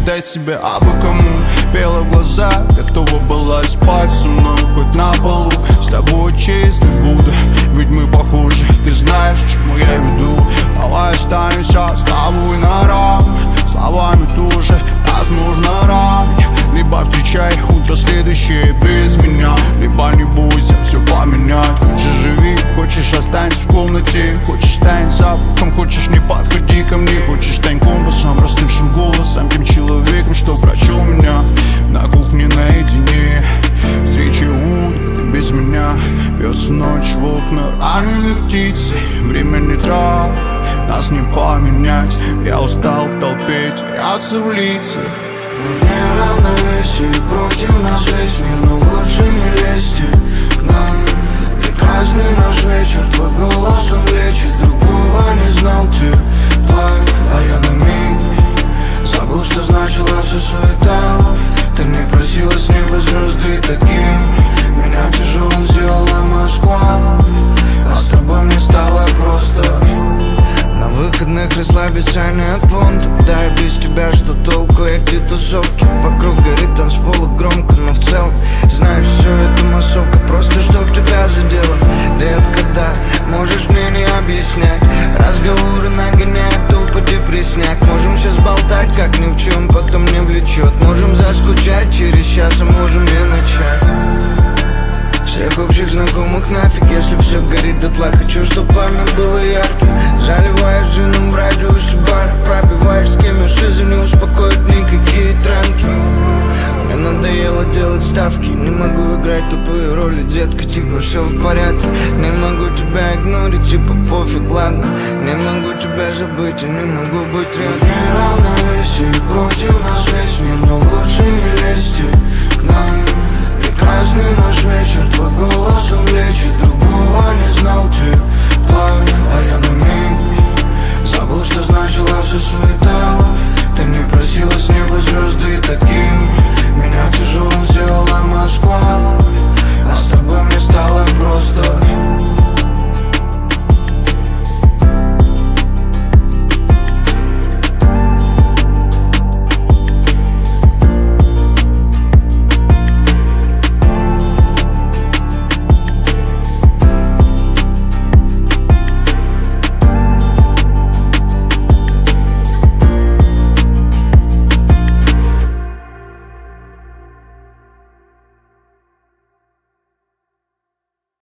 отдай себя. А бы кому пела в глаза, готова была спать со мной хоть на полу. С тобой честно буду, ведь мы похожи. Ты знаешь, к чему я веду. Давай останемся с тобой на равных. Словами тоже нас нужно равнять. Либо встречай утро следующее без меня, либо не бойся все поменять. Хочешь живи, хочешь останься в комнате, хочешь стань запахом, хочешь не подходи ко мне. Хочешь стань компасом, простывшим голосом, тем человеком, что прочел меня на кухне наедине. Встреча утро, ты без меня, пес ночь в окна, раненые птицы. Время не трав, нас не поменять. Я устал в толпе теряться в лицах. Мы в неравновесии, против нас весь мир, но лучше не лезьте к нам. Прекрасный наш вечер, твой голос он лечит. Другого не знал ты, плавь, а я на миг забыл, что значила вся суета. Ты не просила с неба звезды таким, меня тяжелым сделала Москва. А с тобой мне стало просто. На выходных расслабиться не от понта. Да и без тебя что толку, эти тусовки. Вокруг горит танцпол громко, но в целом знаешь, все это массовка, просто чтоб тебя задело. Детка, да, можешь мне не объяснять. Разговоры нагоняют тупо депрессняк. Можем сейчас болтать, как ни в чем, потом не влечет. Можем заскучать через час, а можем не начать. Всех общих знакомых нафиг, если все горит дотла. Хочу, чтоб пламя было ярким. Заливаешь джином в радиусе бара. Пробиваешь с кем шизы, не успокоят никакие тренки. Мне надоело делать ставки. Не могу играть тупые роли, детка, типа все в порядке. Не могу тебя игнорить, типа пофиг, ладно. Не могу тебя забыть, и не могу быть рядом. Неравновесие, против нас весь мир, но лучше не лезьте к нам. Прекрасный наш вечер, твой голос он лечит. Другого не знал ты, плавь, а я на миг забыл, что значила вся суета.